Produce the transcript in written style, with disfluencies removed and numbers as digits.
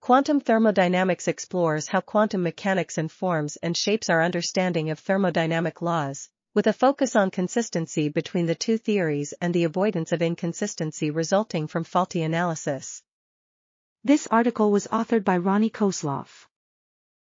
Quantum thermodynamics explores how quantum mechanics informs and shapes our understanding of thermodynamic laws, with a focus on consistency between the two theories and the avoidance of inconsistency resulting from faulty analysis. This article was authored by Ronnie Kosloff.